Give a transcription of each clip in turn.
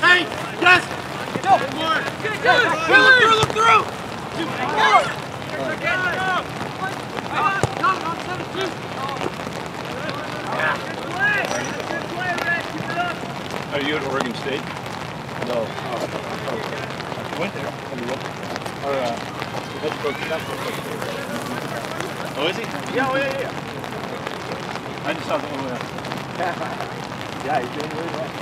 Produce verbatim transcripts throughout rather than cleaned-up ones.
Hey, yes! Go! More! Good, good! Look through, look through! Are you at Oregon State? No. Oh, oh. I went there. Or, uh, head coach, that's what oh, is he? Yeah, oh, yeah, yeah. I just saw the one with yeah, he's doing really well.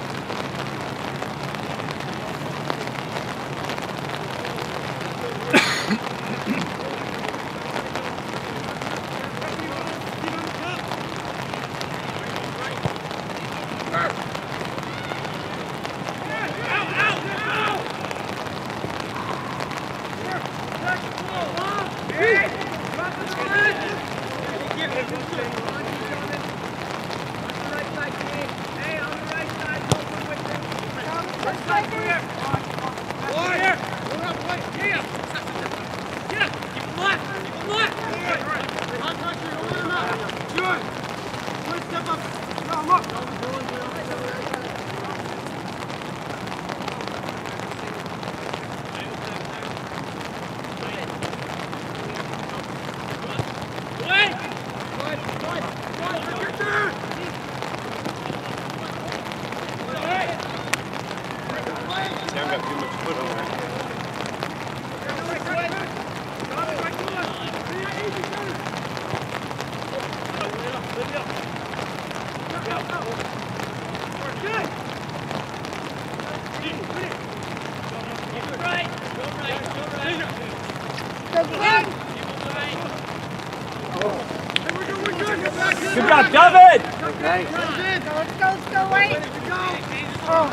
Good job, David! Okay. Let's go, let's go, wait! Oh.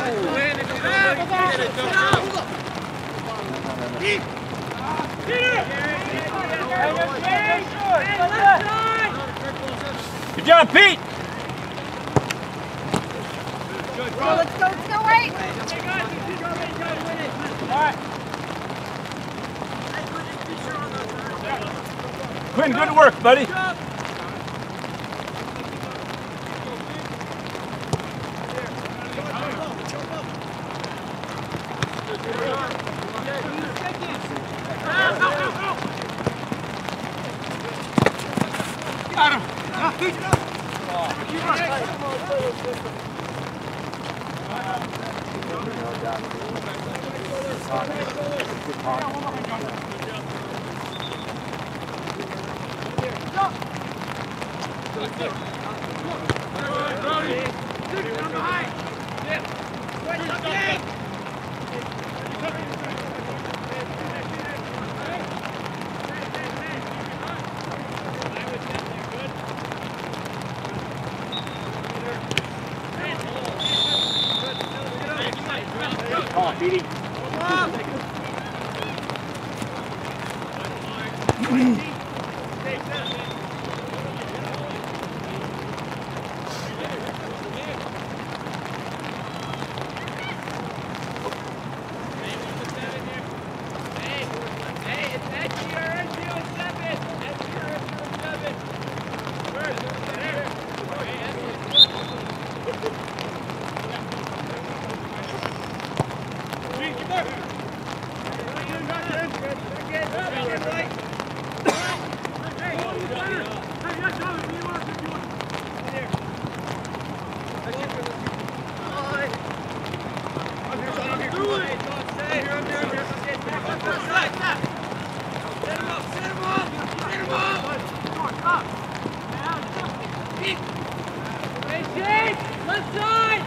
Good job, Pete! Go, let's go, let's go, wait! Quinn, good work, buddy. Got him! Come on, Petey. Left side!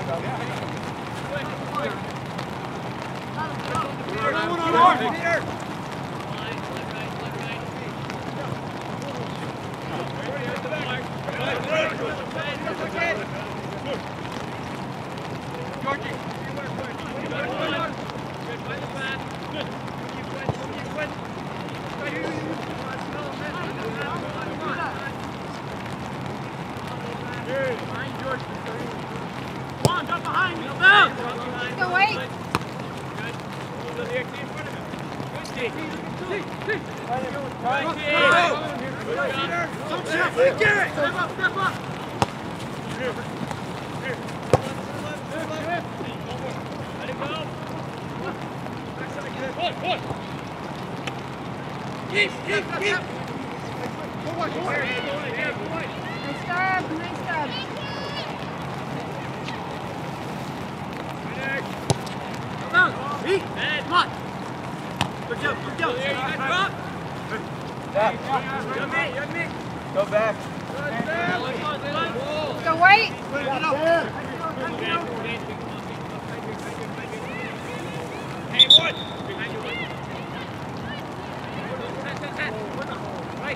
Peter! Keep, keep, keep. Nice job, nice job. Come on, Pete. Come on. Good job, good job. There, you got drop. Back. You're me, you're me. Go back. Let's go, White. Hey, one. Behind you, one. Right.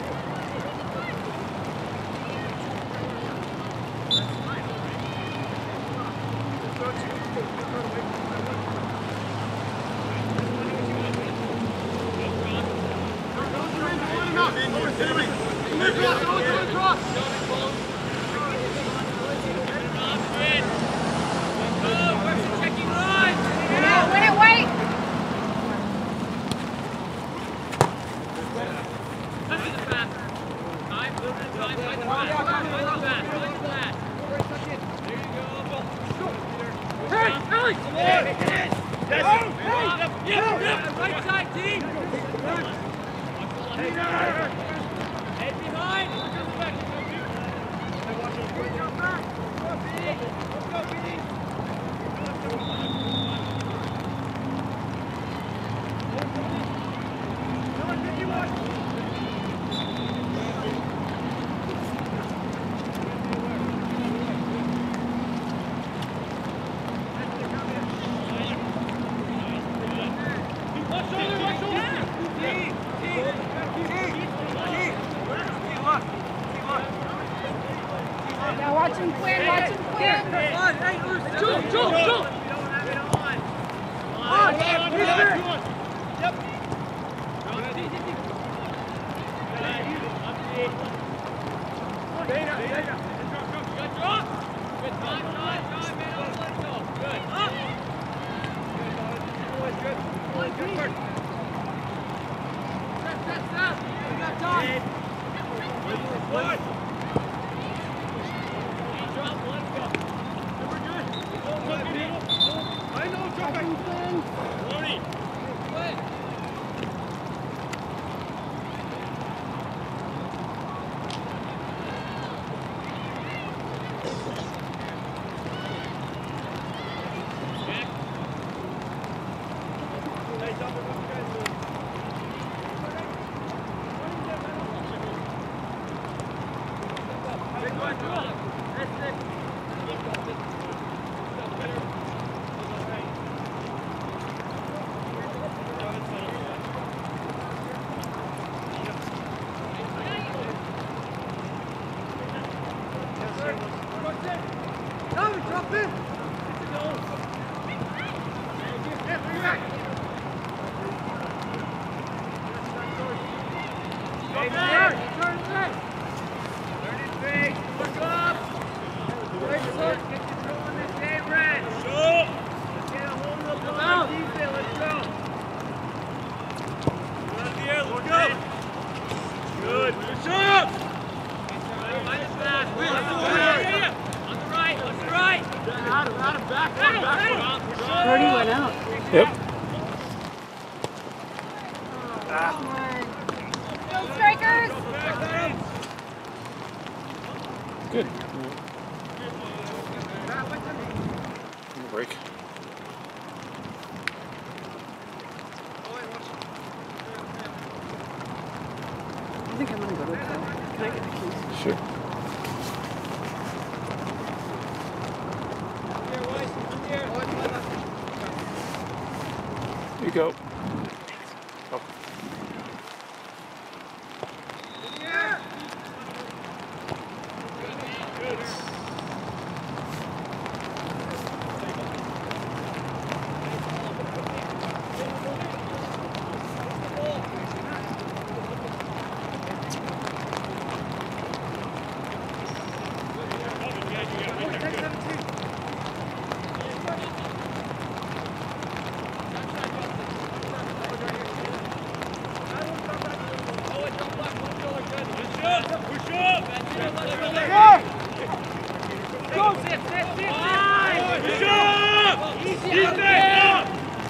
Win it, White. Right side, team. Head behind. Now watch him, Quinn, watch him, Quinn. Jump, jump, jump. Brody went out. Yep. Come on. Go, strikers! Good. Break. I think I'm gonna go to the car. Can I get the keys? Sure. Here you go. Oh. Go! Sit, sit, sit, sit! Easy up there!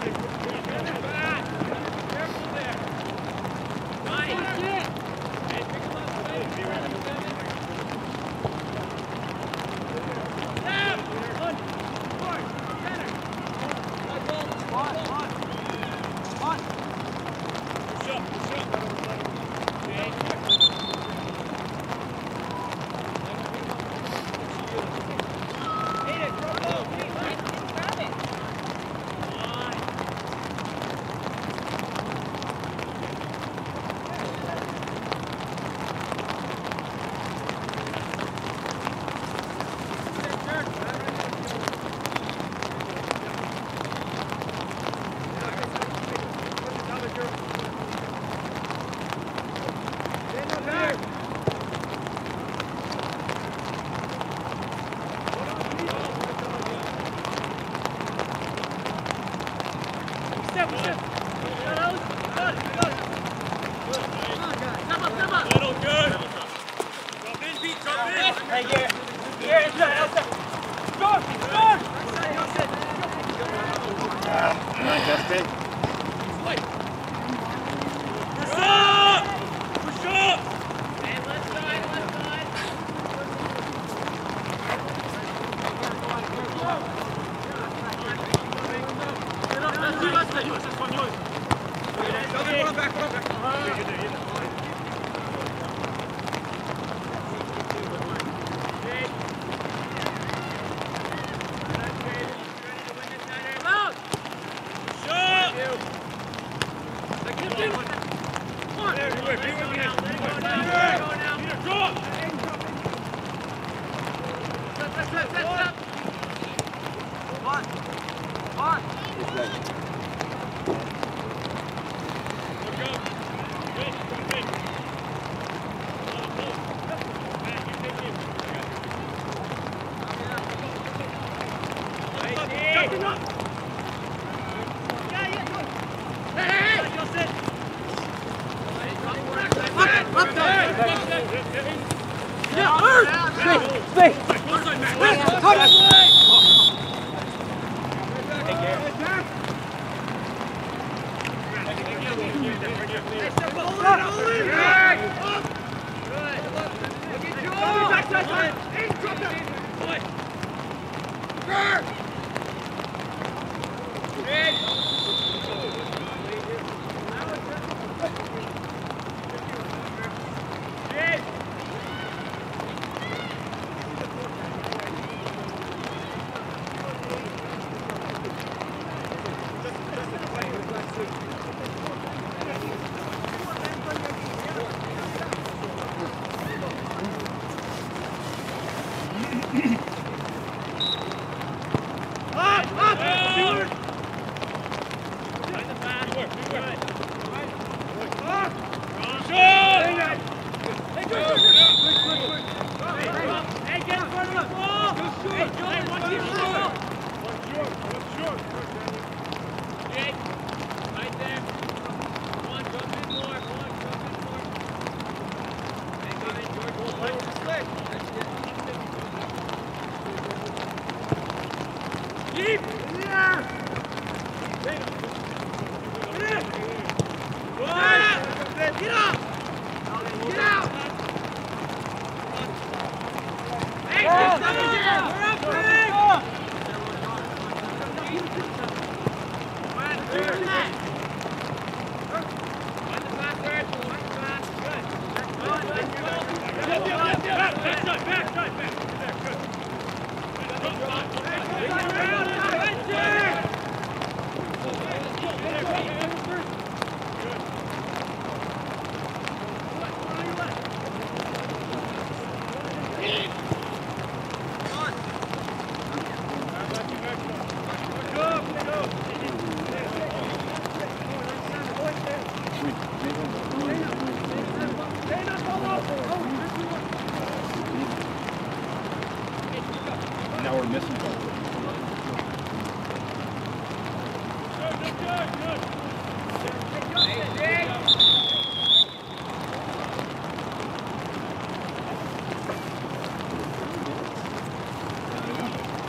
Now we're missing one.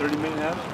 thirty minute half?